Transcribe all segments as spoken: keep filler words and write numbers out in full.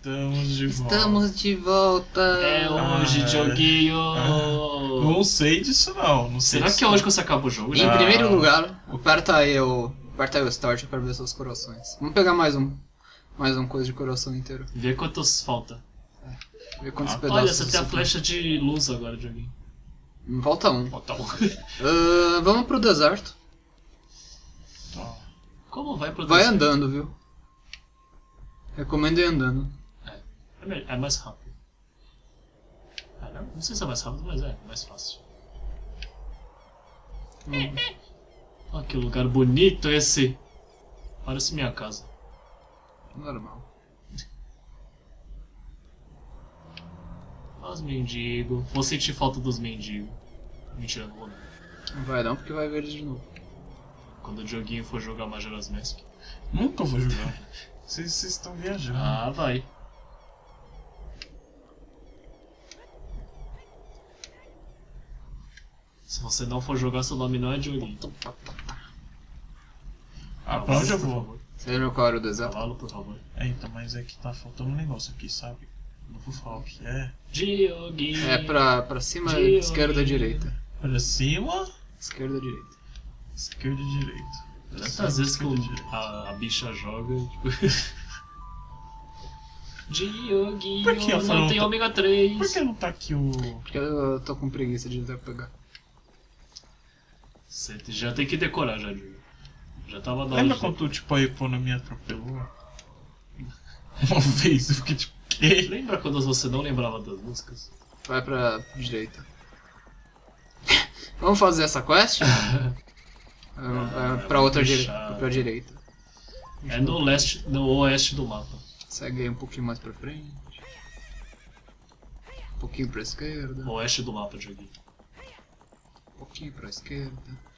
Estamos de volta. Estamos de volta. É hoje, Ah, joguinho. ah, não sei disso não. não sei Será disso que é hoje não. que você acaba o jogo? Em Já? Ah. primeiro lugar, aperta aí o. Aperta aí o start para ver seus corações. Vamos pegar mais um. Mais um coisa de coração inteiro. Vê quantos falta. Ver quantos Ah, pedaços. Olha, você tem a tem. flecha de luz agora, joguinho. Falta um. Falta um. Ah, vamos pro deserto. Tá. Como vai pro Vai deserto? andando, viu? Recomendo ir andando. É, me- é mais rápido. Ah, não? Não sei se é mais rápido, mas é mais fácil. Hum. Olha que lugar bonito esse. Parece minha casa. Normal. Olha os mendigos. Vou sentir falta dos mendigos. Mentira, não vou não. Não vai não, porque vai ver eles de novo. Quando o joguinho for jogar Majora's Mask. Nunca vou jogar. Vocês vocês estão viajando. Ah, vai. Se você não for jogar, seu nome não é Joguinho. Ah, pra onde eu por vou? favor. Você lembra qual era o deserto? Cavalo, por favor. É, então, mas é que tá faltando um negócio aqui, sabe? Não vou falar o que é. Dioguinho. É pra, pra cima, Dioguinho. esquerda, direita. Pra cima, Esquerda, direita. esquerda e direita. Tantas vezes que o- Esquerda e direita. a, a bicha joga, tipo... Dioguinho, Por que eu não falo tem tá- ômega três. Por que não tá aqui o... Porque eu tô com preguiça de até pegar. Você já tem que decorar, já, Diogo. Já tava na hora Lembra de- quando tipo, a economia atropelou? Uma vez eu fiquei tipo, quê? Lembra quando você não lembrava das músicas? Vai pra direita. Vamos fazer essa quest? Ah, ah, pra outra deixa- direita. Pra direita. É no leste, no oeste do mapa. Segue aí um pouquinho mais pra frente. Um pouquinho pra esquerda. Oeste do mapa, Dioguinho. Um pouquinho pra esquerda.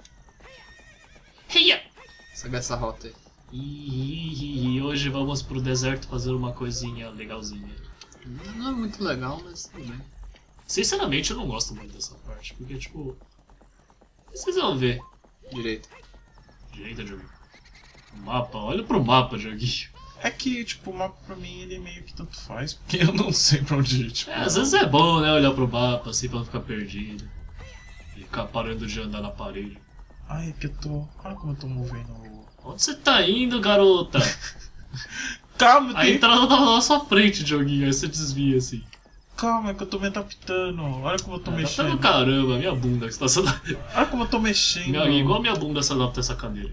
Heia! Segue essa rota aí. E hoje vamos pro deserto fazer uma coisinha legalzinha. Não é muito legal, mas tudo bem. Sinceramente, eu não gosto muito dessa parte, porque, tipo... Vocês vão ver. Direita. Direita, Dioguinho. O mapa, olha pro mapa, Dioguinho. É que, tipo, o mapa pra mim ele meio que tanto faz, porque eu não sei pra onde ir, tipo. É, às vezes é bom, né, olhar pro mapa, assim, pra não ficar perdido. E ficar parando de andar na parede. Ai, é que eu tô. Olha como eu tô movendo o. Onde você tá indo, garota? Calma, eu A tenho... entrada tava na sua frente, Dioguinho, aí você desvia, assim. Calma, é que eu tô me adaptando. Olha como eu tô Ah, tá no mexendo. caramba, minha bunda que você tá se adaptando. Olha como eu tô mexendo. Minha- Igual minha bunda se adapta a essa cadeira.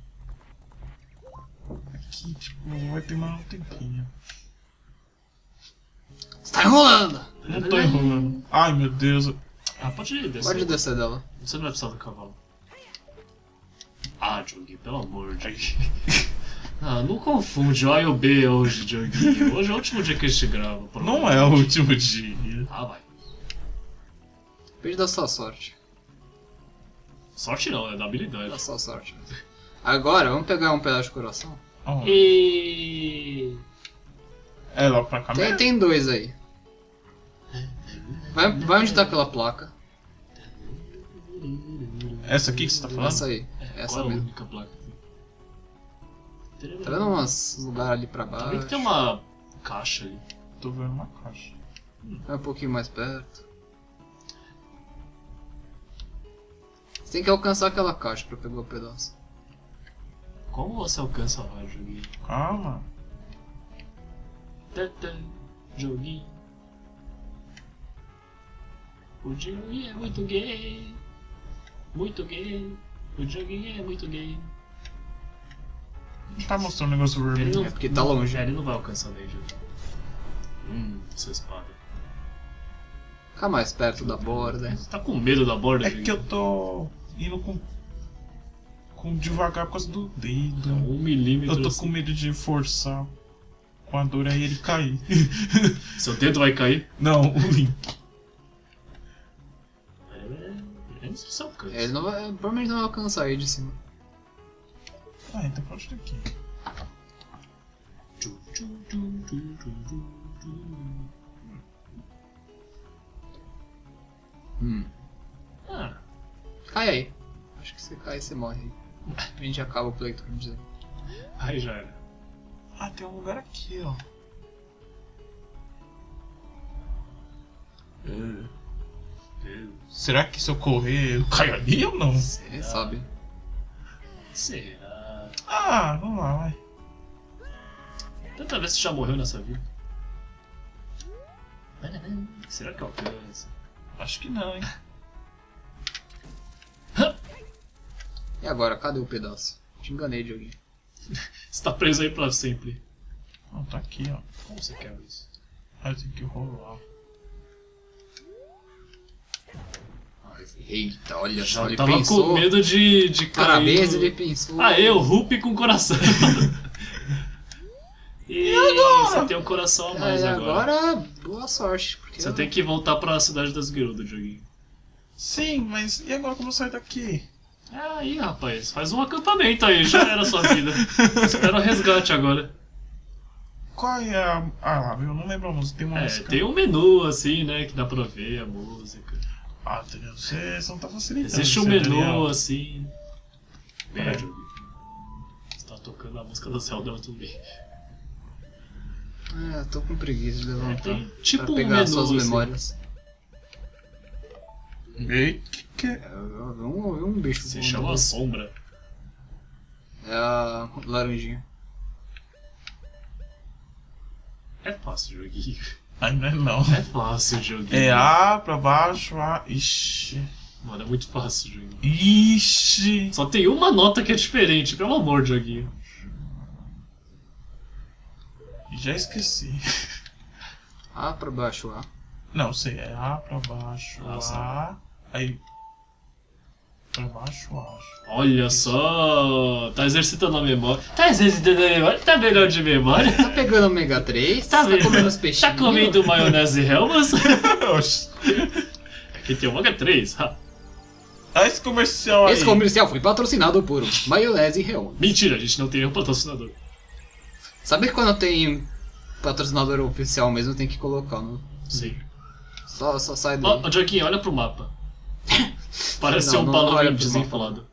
Aqui, tipo, vai ter mais um tempinho. Você tá enrolando! Não tô enrolando. Ai, meu Deus. Ah, pode descer. Pode descer dela. Você não vai precisar do cavalo. Ah, Dioguinho, pelo amor de Deus. Ah, não confunde o A e o B hoje, Dioguinho. Hoje é o último dia que a gente grava. Não é o último dia. Ah, vai. Depende da sua sorte. Sorte não, é da Da habilidade. sua sorte. Agora, vamos pegar um pedaço de coração. Ó, E... é lá pra cá Tem, mesmo? tem dois aí. Vai, vai onde tá aquela placa. Essa aqui que você tá falando? Essa aí. Essa Qual é a mesmo. única placa? Tá vendo uns lugares ali pra Também que tem baixo? uma caixa ali. Tô vendo uma caixa. Vai um pouquinho mais perto. Você tem que alcançar aquela caixa pra pegar o pedaço. Como você alcança lá, Dioguinho? Calma. Tã-tã, Dioguinho. O Dioguinho é muito gay. Muito gay. O Dioguinho é muito gay. Não tá mostrando um negócio Ele vermelho. não, É porque tá longe. É, ele não vai alcançar daí, Dioguinho. Hum, essa espada. Fica mais perto da borda. Você tá com medo da borda, É Dioguinho? que eu tô indo com. com devagar por causa do dedo. Um milímetro Eu tô assim. com medo de forçar com a dor aí ele cair. Seu dedo vai cair? Não, o Link. É, eu não sei se alcança. Ele não vai, provavelmente não vai alcançar aí de cima. Ah, então pode ter aqui. Tchu, tchu, tchu, tchu, tchu, tchu, tchu. Hum. Ah, Cai aí. Acho que se cair você morre aí. A gente acaba o pleito, quer dizer. aí já era. Ah, tem um lugar aqui, ó. Uh, Eu será que se eu correr eu caio ali ou não? Quem sabe? Será? Ah, vamos lá, vai. Tenta ver se já morreu nessa vida. Será que alcança? Acho que não, hein? E agora, cadê o pedaço? Te enganei, Dioguinho. Você tá preso aí pra sempre. Não, tá aqui, ó. Como você quer isso? Ah, eu tenho que rolar. Eita, olha só, Já ele tava pensou. com medo de, de cair. Parabéns, no- ele pensou. Ah, eu, Rupi com coração. E você tem um coração a mais É, agora. agora, boa sorte. Porque Você eu- tem que voltar pra cidade das Gerudo, Dioguinho. Sim, mas e agora como eu saio daqui? Ah, aí, rapaz, faz um acampamento aí, já era a sua vida. Espera o resgate agora. Qual é a. Ah lá, eu não lembro a música. Tem uma É, música. tem um menu assim, né, que dá pra ver a música. Ah, Daniel, você, você não tá facilitando. Existe um você, menu Daniel. assim. É, É. Dioguinho. Você tá tocando a música do Zelda muito bem. É, eu tô com preguiça de levantar. Tem tipo pra um pegar menu suas assim. memórias. Ei, que que é? É, eu vi um, eu vi um bicho. Se voando. chama Sombra. É a laranjinha. É fácil, Dioguinho. Ai, não é não. É fácil, Dioguinho. É A pra baixo, A. Ixi. Mano, é muito fácil, Dioguinho. Ixi. Só tem uma nota que é diferente, pelo amor, Dioguinho. Já esqueci. A pra baixo, A. Não, sei, é A pra baixo, Ah, A. sabe. Aí. Pra baixo, A. Olha só, tá exercitando a memória. Tá exercitando a memória, tá melhor de memória. Tá pegando ômega três? Tá, vendo? comendo os peixinhos? Tá comendo maionese Helmas? Oxi. Aqui tem ômega três. ha. Ah, esse comercial aí. Esse comercial foi patrocinado por Maionese Real. Mentira, a gente não tem nenhum patrocinador. Sabe que quando tem patrocinador oficial mesmo tem que colocar, não? Sim. Só, só sai daí. Ó, ó, Dioguinho, olha pro mapa. Parece Não, ser um não balão olha pro desinflado.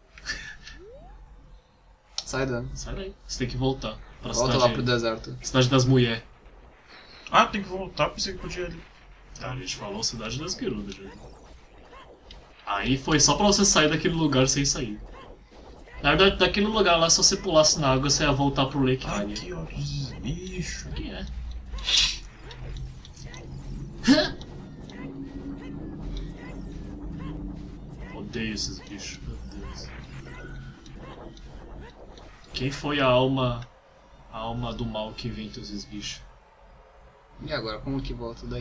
Sai daí. Sai daí. Você tem que voltar pra Volta cidade, lá pro deserto. cidade das mulheres. Ah, tem que voltar, pensei que podia ali. Tá, a gente falou cidade das Gerudas, Dioguinho. Aí foi só pra você sair daquele lugar sem sair. Na verdade, daquele lugar lá, se você pulasse na água, você ia voltar pro Lake Hylia. Aqui, ó, os bichos. O que é? Odeio esses bichos, meu Deus. Quem foi a alma. A alma do mal que inventou esses bichos? E agora, como que volta daí?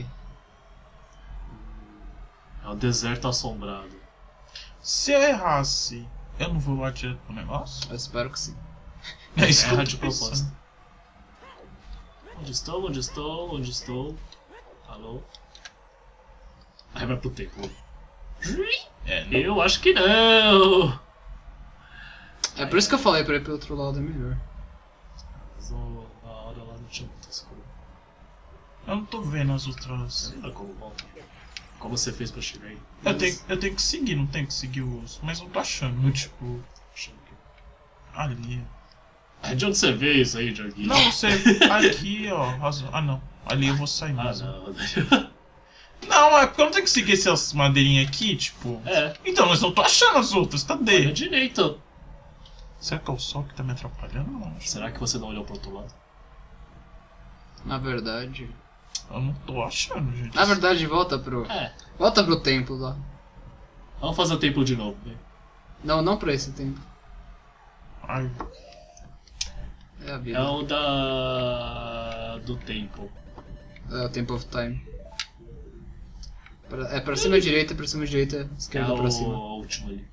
É o deserto assombrado. Se eu errasse, eu não vou lá direto pro negócio? Eu espero que sim. É isso que eu Erra tô de pensando. proposta. Onde estou? Onde estou? Onde estou? Alô? Aí vai pro templo. É, não. Eu acho que não! É por isso que eu falei pra ir pro outro lado, é melhor. Mas ó, na hora lá não tinha muitas coisas. Eu não tô vendo as outras. Lembra como volta? Como você fez pra chegar aí? Eu tenho, eu tenho que seguir, não tenho que seguir os. Mas eu tô achando, tipo. Achando que- Ali. É de onde você vê isso aí, Dioguinho? Não, você. Aqui, ó. razão- Ah, não. Ali eu vou sair Ah, mesmo. não. Não, é porque eu não tenho que seguir essas madeirinhas aqui, tipo. É, Então, mas eu não tô achando as outras, olha cadê? direito. Será que é o sol que tá me atrapalhando? Não, acho. Será que você não olhou pro outro lado? Na verdade. Eu não tô achando, gente. Na verdade, volta pro. É, Volta pro templo lá. vamos fazer o templo de novo. Vem. Não, não pra esse templo. Ai, É a vida. É o da... do tempo. É o Temple of Time. Pra- É pra cima direita, pra cima direita, É esquerda o pra cima. último ali.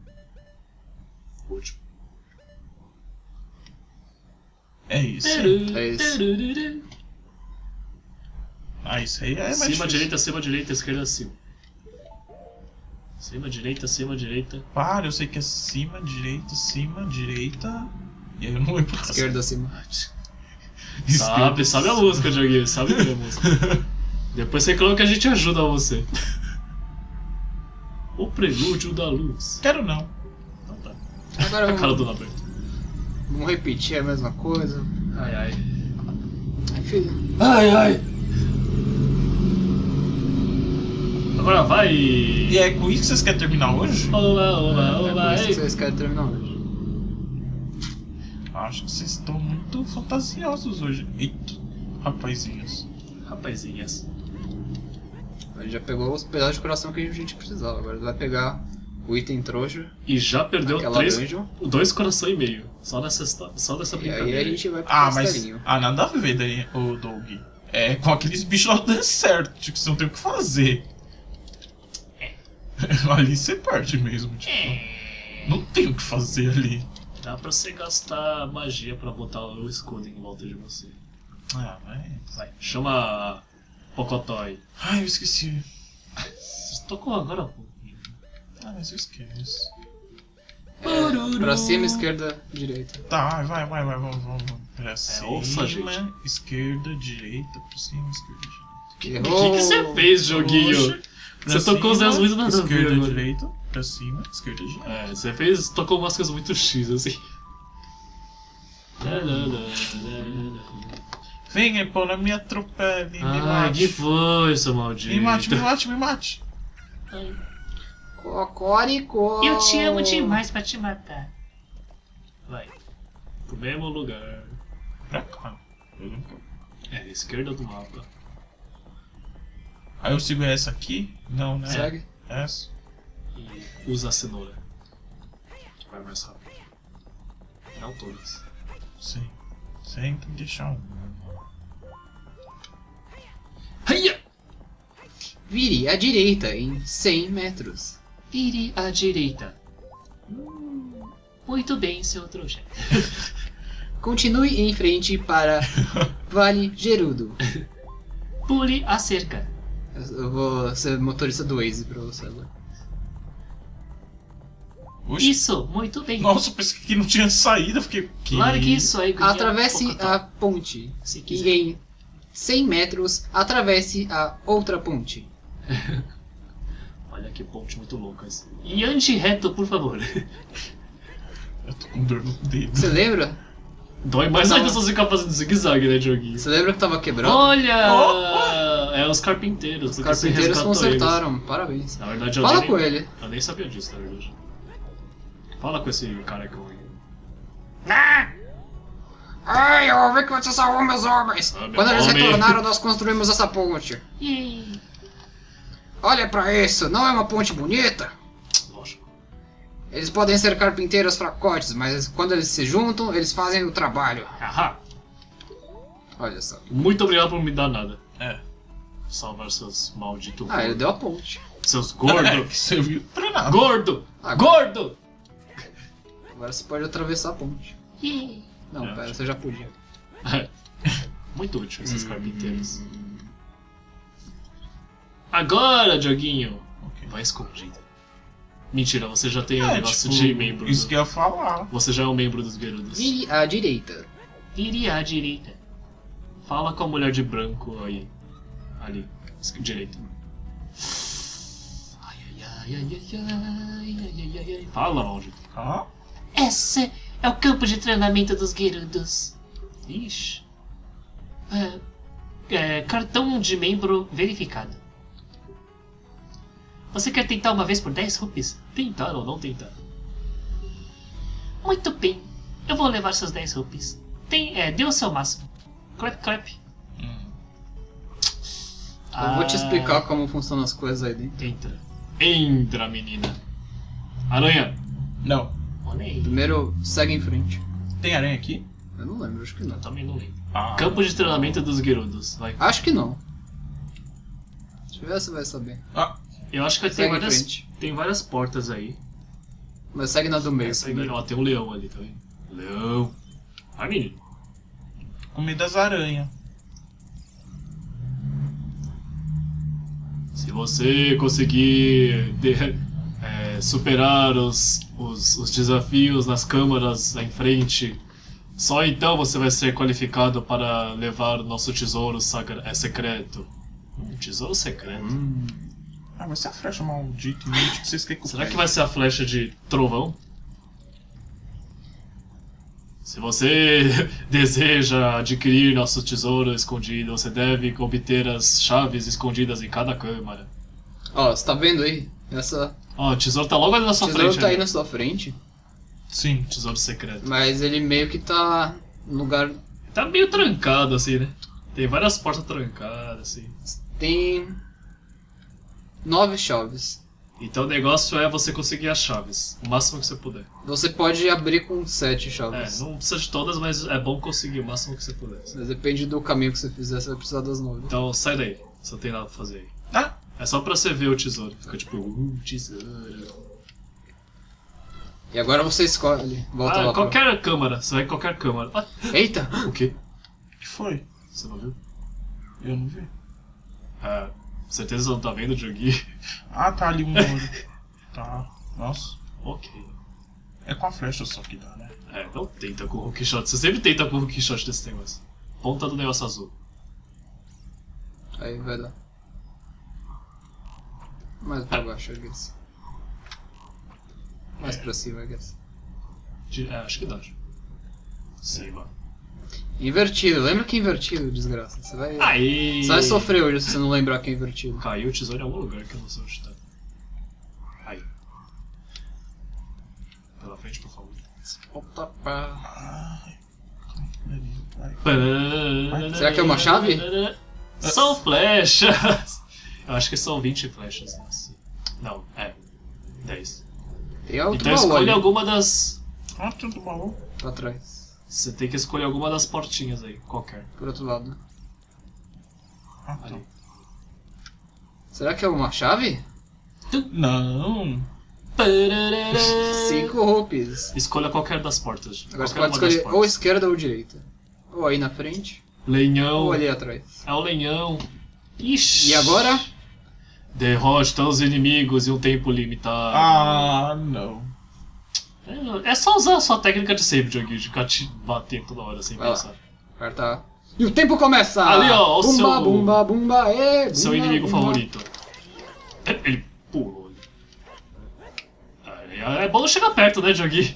O último. é isso. É isso. Ah, isso aí é mais Cima, difícil. direita, cima, direita, esquerda, cima. Cima, direita, cima, direita. Para, eu sei que é cima, direita, cima, direita. E aí eu não lembro. Esquerda acima. Sabe, sabe a música, Dioguinho, sabe a música. Depois você reclama que a gente ajuda você. O prelúdio da luz. Quero não. Então tá. Agora A cara do vamos, Naberto. vamos repetir a mesma coisa. Ai, ai. Ai, filho. Ai, ai. Agora vai! E é com isso que vocês querem terminar hoje? Oba, oba, É oba, por isso que ei. vocês querem terminar hoje. Acho que vocês estão muito fantasiosos hoje. Eita, rapazinhos. Rapazinhas. Ele já pegou os pedaços de coração que a gente precisava. Agora ele vai pegar o item trouxa. E já perdeu Aquela três, dungeon. dois coração e meio. Só nessa, histó- só nessa E brincadeira. aí a gente vai pro Ah, mas. castelinho. Ah, nada a ver daí, o Doug. É com aqueles bichos lá do deserto, tipo, você não tem o que fazer. Ali você perde mesmo, tipo. Não tem o que fazer ali. Dá pra você gastar magia pra botar o escudo em volta de você. Ah, vai. Vai, chama Pocotói. Ai, eu esqueci. Você tocou agora, pô. Ah, mas eu esqueço. É, pra cima, esquerda, direita. Tá, vai, vai, vai, vamos, vamos. Pra cima, ouça, gente. esquerda, direita, pra cima, esquerda, direita. O que, que você fez, joguinho? Poxa, pra Você tocou os cima, dedos muito nada a ver esquerda, agora. direita, pra cima, esquerda, direita. É, você fez. Tocou umas coisas muito X, assim. Venha, pô, na minha atropele, me Ai, que mate. foi, seu maldito? Me mate, me mate, me mate. Cocoricó. Eu te amo demais pra te matar. Vai. Pro mesmo lugar. Pra cá. É, esquerda do mapa. Aí eu sigo essa aqui? Não, né? Segue. Essa. E usa a cenoura. Que vai mais rápido. Não todas. Sim. Sem deixar um. Haia! Vire à direita em cem metros. Vire à direita. Muito bem, seu trouxa. Continue em frente para Vale Gerudo. Pule a cerca. Eu vou ser motorista do Waze pra você agora. Oxi. Isso, muito bem. Nossa, eu pensei que não tinha saída, eu fiquei. Que... Largue isso aí, Guilherme. Atravesse Pocotó. a ponte. Se E quiser. em cem metros, atravesse a outra ponte. Olha que ponte muito louca esse. E ande reto, por favor. Eu tô com dor no dedo. Você lembra? Dói mais Não. ainda se você ficar fazendo zigue-zague, né, joguinho? Você lembra que tava quebrado? Olha! Opa! É os carpinteiros. Os porque você carpinteiros resgatou consertaram. eles. Parabéns. Na verdade, eu Fala nem, com ele. Eu nem sabia disso, na verdade. Fala com esse carecão aí. Ai, eu ouvi que você salvou meus homens. Ah, meu Quando eles homem. retornaram, nós construímos essa ponte. Yay. Olha pra isso, não é uma ponte bonita? Lógico. Eles podem ser carpinteiros fracotes, mas quando eles se juntam, eles fazem o trabalho. Ahá! Olha só. Muito obrigado por me dar nada. É. Salvar seus malditos Ah, ele gordos. deu a ponte. Seus É, gordos! que serviu pra nada. Gordo! Agora- Gordo! Agora você pode atravessar a ponte. Yay. Não, É, pera, você já podia. Muito útil esses carpinteiros. Agora, Dioguinho! Ok. Vai escondido. Mentira, você já tem um É, negócio tipo, de membro. Isso do- que eu ia falar. Você já é um membro dos Gerudos. Vire à direita. Vire à direita. Fala com a mulher de branco aí. Ali. Esqui- Direita. Ai, ai, ai, ai, ai, ai, ai, ai, ai. Fala, maldito. Ah, Esse é o campo de treinamento dos Gerudos. Ixi. É, é, cartão de membro verificado. Você quer tentar uma vez por dez rupees? Tentar ou não tentar? Muito bem. Eu vou levar seus dez rupees. Tem, é, dê o seu máximo. Clap, clap. hum. Eu vou te Ah, explicar como funcionam as coisas aí dentro. Entra. Entra, menina. Aranha. Não. Olha aí. Primeiro, segue em frente. Tem aranha aqui? Eu não lembro, acho que não. Eu também não lembro. Ah. Campo de treinamento dos Gerudos. Vai. Acho que não. Se tiver, você vai saber. Ah, Eu acho que tem Segue em várias, frente. tem várias portas aí. Mas segue na do meio. Essa aí, primeiro. ó, tem um leão ali, tá vendo? Leão. Vai, menino. comi das aranhas. Se você conseguir de- é, superar os, os, os desafios nas câmaras lá em frente, só então você vai ser qualificado para levar o nosso tesouro sagra- é, secreto. Hum, tesouro secreto? Hum. Ah, mas se a flecha maldita inútil que vocês querem que eu Será que pegue? vai ser a flecha de trovão? Se você deseja adquirir nosso tesouro escondido, você deve obter as chaves escondidas em cada câmara. Ó, você tá vendo aí? Essa Ó, o tesouro tá logo ali na sua tesouro frente. tá aí ali. na sua frente, Sim. Tesouro secreto. mas ele meio que tá no lugar... Tá meio trancado assim, né? Tem várias portas trancadas, assim. Tem... nove chaves. Então o negócio é você conseguir as chaves. O máximo que você puder. Você pode abrir com sete É, chaves. não precisa de todas, mas é bom conseguir o máximo que você puder. Mas depende do caminho que você fizer, você vai precisar das nove. Então sai daí, você não tem nada pra fazer aí. Ah, É só pra você ver o tesouro. Fica tipo, uh, tesouro. E agora você escolhe. Volta Ah, lá pra... qualquer câmara, você vai em qualquer câmara. Ah, Eita! o quê? o que foi? Você não viu? Eu não vi. Ah, certeza você não tá vendo o Jogui? Ah, tá ali um olho. Tá. Nossa. Ok. É com a flecha só que dá, né? É, não tenta com o Hulk Shot. Você sempre tenta com o Hulk Shot desse negócio. Ponta do negócio azul. Aí vai dar. Mais pra baixo, I guess. Mais pra cima, I guess. De- É, acho que dá. Cima. Invertido, lembra que é invertido, desgraça. Você vai, Aí! você vai sofrer hoje se você não lembrar que é invertido. Caiu o tesouro em algum lugar que eu não sei onde tá. Aí. Pela frente, por favor. Volta pra... Ai. Vai. Será que é uma chave? São flechas! Eu acho que são vinte flechas. Assim. Não, é. dez. Tem outro Então baú escolha ali, alguma das. Ah, tudo baú. pra trás. Você tem que escolher alguma das portinhas aí, qualquer. Por outro lado. Ah, tá. Ali. Será que é uma chave? Não. Cinco rupees. Escolha qualquer das portas. Agora você qualquer pode uma das escolher ou portas. esquerda ou direita. Ou aí na frente, Lenhão. ou ali atrás. É o lenhão. Ixi. E agora? Derrote todos os inimigos em um tempo limitado. Ah, não. É, é só usar a sua técnica de save, Joguinho, de ficar te batendo toda hora sem Vai lá. pensar. Aperta. E o tempo começa! Ali, ó, o bumba, seu- Bumba, bumba, é, Seu bumba, inimigo bumba. favorito. Ele pulou ali. É bom chegar perto, né, Joguinho?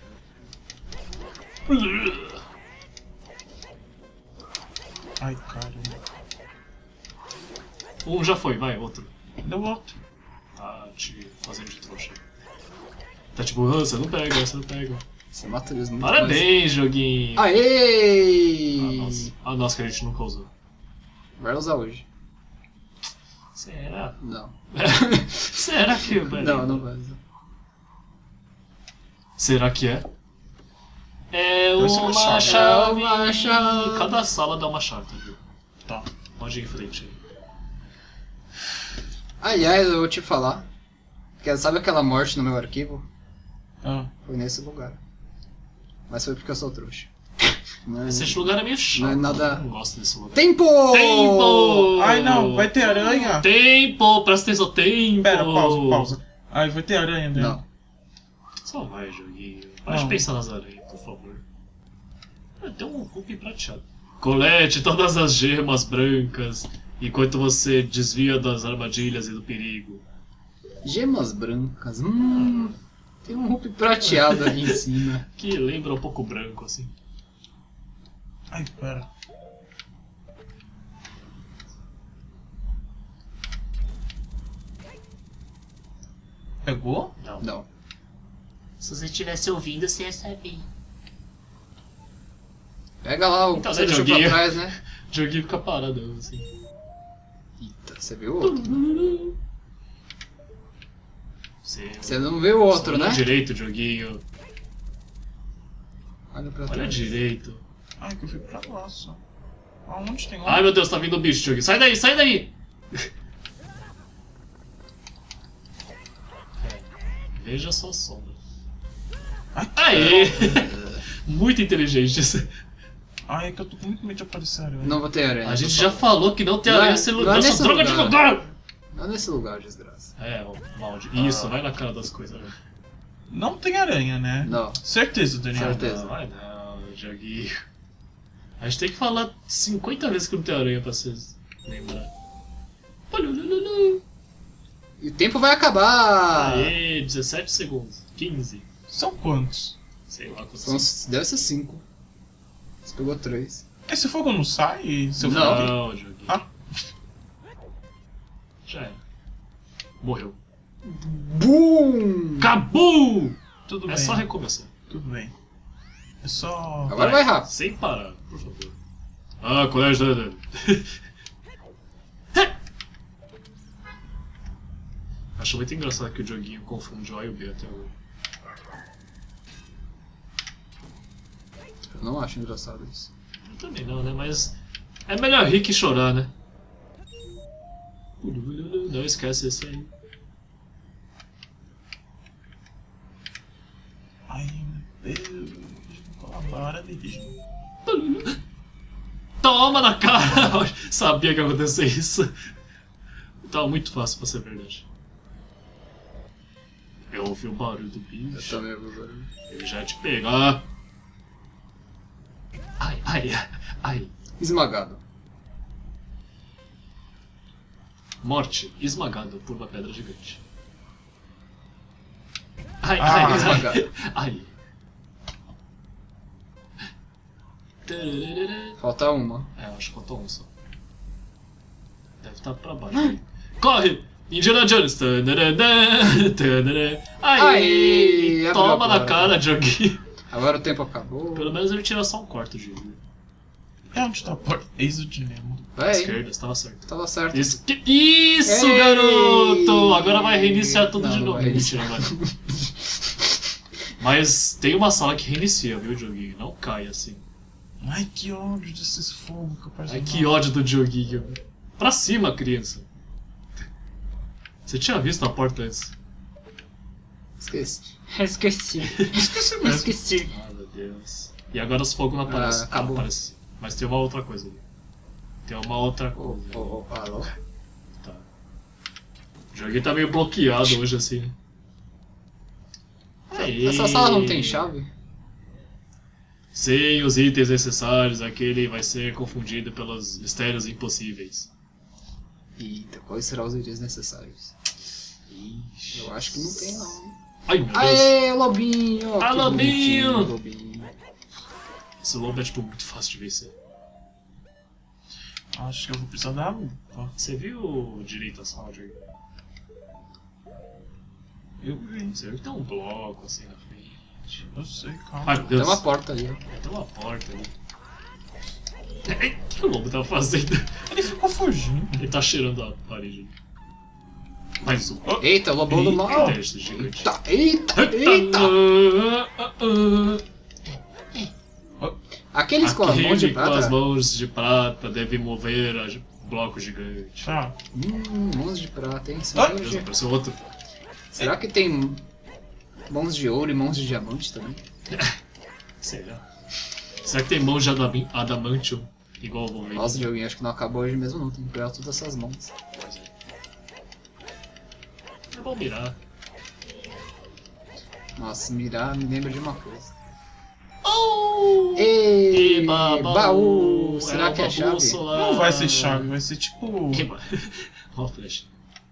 Ai, caramba. Um já foi, vai, outro. Deu outro. Tá te fazendo de trouxa. Tá tipo, "Ah, você não pega, você não pega. Você mata eles muito Parabéns, joguinho. mais. Aê! Ah, nossa. Ah, nossa, que a gente nunca usou. Vai usar hoje. Será? Não. Será que vai? Não, não vai usar. Será que é? É Deve ser uma uma chave. chave. É uma chave. Cada sala dá uma chave, viu? Tá. Pode ir em frente aí. Aliás, eu vou te falar. Que sabe aquela morte no meu arquivo? Ah. Foi nesse lugar. Mas foi porque eu sou trouxa. Não é- Esse lugar é meio chato. Não é nada- Eu não gosto desse lugar. Tempo! Tempo! Ai, não. Vai ter aranha. Tempo! Presta atenção, tempo! Pera, pausa, pausa. Ai, vai ter aranha dentro. Não. Só vai, joguinho. Pode Não. pensar nas aranhas, por favor. Ah, tem um Hulk prateado. Colete todas as gemas brancas enquanto você desvia das armadilhas e do perigo. Gemas brancas. Hum. Tem um rupi prateado ali em cima. Que lembra um pouco branco, assim. Ai, pera. Pegou? Não. Não. Se você estivesse ouvindo, você ia saber. Pega lá o Então, que você né, deixou pra joguinho? trás, né? O joguinho fica parado, assim. Eita, você viu o outro? Você, Você não viu o outro, olha né? direito, joguinho. Olha pra Olha trás. direito. Ai, que eu fui pra lá só. Aonde tem um? Ai meu Deus, tá vindo o bicho, joguinho. Sai daí, sai daí! É, veja sua sombra. Aê! Muito inteligente. Ai, é que eu tô com muito medo de aparecer aranha. Não vou ter aranha. A gente tô já falando. falou que não tem Não é- aranha nesse não é lugar. Nossa, nesse droga de lugar. lugar! Não é nesse lugar, desgraça. É, ó, malde. Isso, vai na cara das coisas. Né? Não tem aranha, né? Não. Certeza, Daniel. Certeza. Não, vai não, joguinho. A gente tem que falar cinquenta vezes que não tem aranha pra vocês lembrar. Pulululu. E o tempo vai acabar! Aê, dezessete segundos. quinze. São quantos? Sei lá quantos. São, deve ser cinco. Você pegou três. Esse fogo não sai? Se eu Não. for- Não, joguinho. Ah. Já era. Morreu. Boom! Acabou! Tudo É bem. só recomeçar. Tudo bem. É só. Agora vai rápido. Sem parar, por favor. Ah, colégio da... Acho muito engraçado que o joguinho confunde o A e o B até hoje. Eu não acho engraçado isso. Eu também não, né? Mas é melhor rir que chorar, né? Não esquece esse aí. Ai, meu Deus. Colabora, Luigi. Toma na cara! Sabia que ia acontecer isso. Tava muito fácil pra ser verdade. Eu ouvi o barulho do Eu bicho. também vou usar. Ele já ia te pegar. Ai, ai, ai. Esmagado. Morte esmagado por uma pedra gigante. Ai, Ah, ai, ai. esmagado. Ai. Falta uma. É, eu acho que faltou um só. Deve estar pra baixo. Corre! Indiana Jones! Tanarana, tanarana. Aí! Aí, abriu Toma a na porta. cara, Joguinho. Agora o tempo acabou. Pelo menos ele tira só um quarto de vida. É onde tá a porta? Eis o dilema. À Vai, esquerda, estava certo. tava certo. Isso, que- isso Ei! garoto! Agora vai reiniciar tudo Não, de não novo. vai Mentira, vai. Mas tem uma sala que reinicia, viu, Joguinho? Não cai assim. Ai, que ódio desses fogos que eu Ai, personagem. que ódio do Joguinho. Pra cima, criança. Você tinha visto a porta antes? Esqueci. Esqueci. Esqueci mesmo. Esqueci. Ai, meu Deus. E agora os fogos não aparecem. Ah, acabou. Não aparece. Mas tem uma outra coisa ali. Tem uma outra Ô, coisa. ô, ô, alô? Tá. O joguinho tá meio bloqueado hoje assim. né? Essa sala não tem chave? Sem os itens necessários, aquele vai ser confundido pelos mistérios impossíveis. Eita, quais serão os itens necessários? Ixi. Eu acho que não tem não. hein? Ai, meu Deus. Aê, lobinho! Ah, Que lobinho! bonitinho, lobinho. Esse lobo é tipo muito fácil de vencer. Acho que eu vou precisar da lupa. Você viu direito a sala, Joguinho? Eu vi. Você viu que tem um bloco assim na frente. Eu sei, calma. Ai, meu Tem Deus. uma porta ali, ó. Tem uma porta ali. O que o lobo tá fazendo? Ele ficou fugindo. Ele tá cheirando a parede. Mais um. Oh, Eita, o lobão do Eita. mal! Que teste gigante. Eita, eita, eita! Ah, ah, ah. Aqueles com as mãos de Aquele com as prata. mãos de prata deve mover a gi- bloco gigante. Tchau. Hum, mãos de prata, hein? Ah. Deus, apareceu outro. Será que tem mãos de ouro e mãos de diamante também? Será? Será que tem mãos de adami- adamantium? Igual o Wolverine? Nossa, joguinho, acho que não acabou hoje mesmo não. Tem que pegar todas essas mãos. Pois é. É bom mirar. Nossa, mirar me lembra de uma coisa. Oh! Ei, Eba, baú! Será Era que é uma chave? bússola. Não vai ser chave, vai ser tipo. Eba. Ó, a flecha.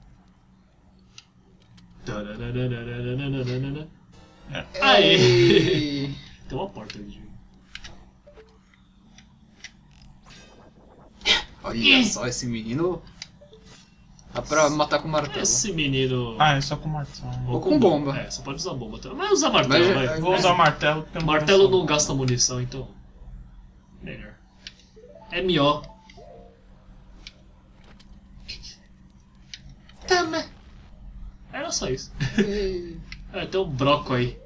Tarararararararararara. Aê! Ei. Tem uma porta ali, gente. Olha só, esse menino. Dá pra matar com martelo. Esse menino. Ah, é só com martelo. Ou com bomba. É, você pode usar bomba também. Mas usa martelo, Mas, vai. é, Vou usar martelo porque eu não Martelo vou não gastar gasta munição, então. Melhor. É M.O. Tama. Era só isso. Ei. É, tem um broco aí.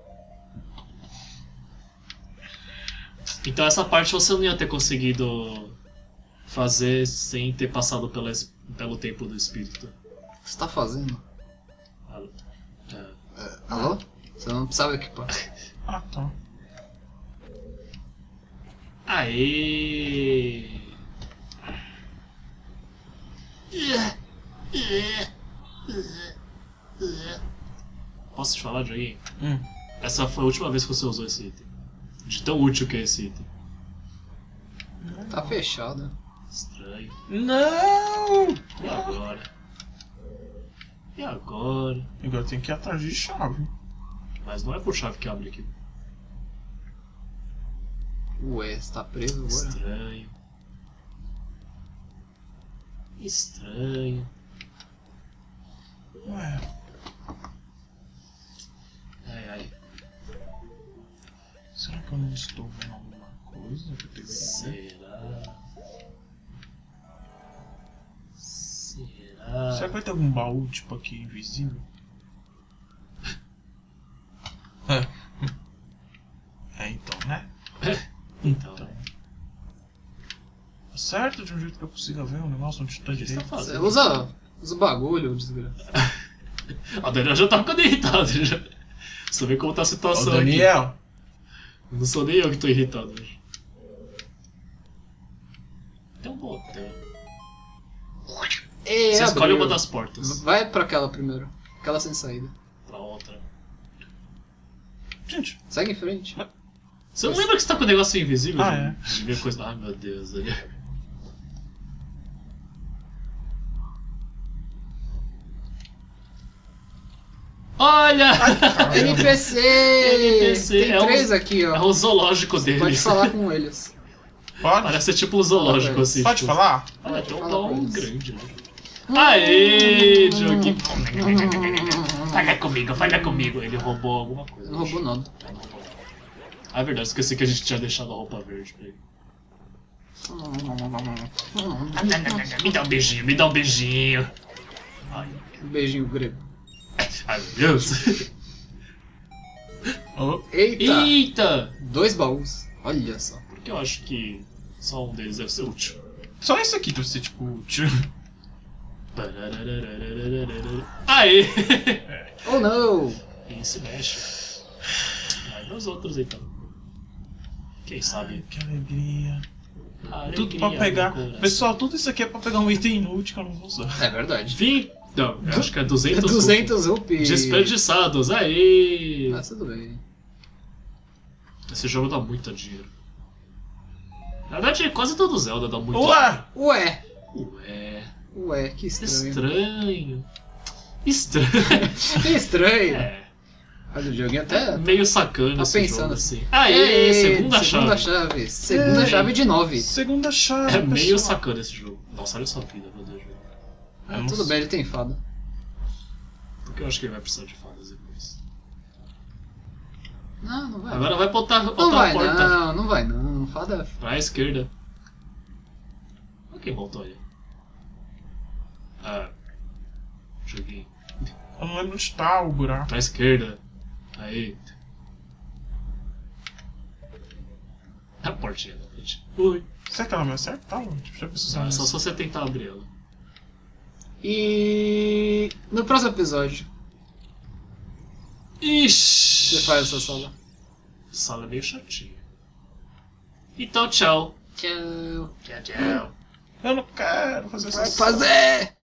Então essa parte você não ia ter conseguido fazer sem ter passado pela, es- pelo templo do espírito. O que você tá fazendo? Ah, é. É, alô? Você não precisava equipar. Ah, tá. Aê! Posso te falar, Joguinho? Hum. Essa foi a última vez que você usou esse item. De tão útil que é esse item. Tá fechado. Não! Estranho. E agora? E agora? Agora tem que ir atrás de chave. Mas não é por chave que abre aqui. Ué, você tá preso agora? Estranho. Estranho. Ué, tô vendo alguma coisa que eu tenho que ver. Será? Será? Será que vai ter algum baú, tipo, aqui, invisível? É. É, então, né? Então, Tá certo, de um jeito que eu consiga ver o negócio onde tá o que você tá direito. Você fazendo? usa, usa o bagulho, desgraça. A Daniel já tá ficando irritado. Já. Você vê como tá a Ô, situação aqui. Daniel! Não sou nem eu que tô irritado hoje. Tem um botão. Ei, Você escolhe abriu. uma das portas. Vai pra aquela primeiro. Aquela sem saída. Pra outra. Gente, Segue em frente. Você não lembra que você tá com o negócio invisível? Ah, de- é. De ver coisa. Ai meu Deus, Daniel. Olha! N P C! N P C, Tem é um- três aqui, ó. É o zoológico deles. Pode falar com eles. pode? Parece tipo um zoológico Fala, assim. Pode tipo, falar? Olha, tem um Fala com baú eles. grande ali. Aê, Dioguinho. Fala comigo, fala comigo. Ele roubou alguma coisa. Não roubou nada. Ah, é verdade, esqueci que a gente tinha deixado a roupa verde pra ele. Me dá um beijinho, me dá um beijinho. Ai, Um beijinho grego. ai meu Deus. Oh, Eita! Eita! Dois baús. Olha só. Porque eu acho que só um deles deve ser útil. só isso aqui deve ser, tipo, tio. Aê! Oh não! Quem se mexe? Vai nos outros então. Quem sabe? Que alegria. Alegria Tudo pra no pegar. coração. Pessoal, tudo isso aqui é pra pegar um item inútil que eu não vou usar. É verdade. Vim. Não, eu acho que é duzentos. duzentos rupees. Desperdiçados, aê! Mas tudo bem. Esse jogo dá muito dinheiro. Na verdade, quase todo Zelda dá muito Ué! Ué! dinheiro. Ué. Ué, que estranho. Estranho. Estranho. Que estranho. É. Olha o joguinho até. Meio sacana Tá esse pensando jogo, assim. assim. Aê, Ei, segunda, segunda chave. chave. Segunda Ei. chave de nove. Segunda chave. É meio pessoal. sacana esse jogo. Nossa, olha sua vida, meu Deus. velho. Eu não Tudo sei. bem, ele tem fada. Porque eu acho que ele vai precisar de fadas depois. Não, não vai. Agora vai botar, botar Não vai a porta não, não vai não. Fada. pra esquerda. Olha quem voltou ali. Ah. Joguinho. Eu não lembro onde tá o buraco. Pra esquerda. Aí. A portinha da frente. Ui. Será que ela vai acertar? Tipo, já pensou Ah, é se só se você tentar abrir ela. E no próximo episódio, Ixi! você faz essa sala. Sala é meio chatinha. Então, tchau. Tchau. Tchau, tchau. eu não quero fazer essa Vai fazer!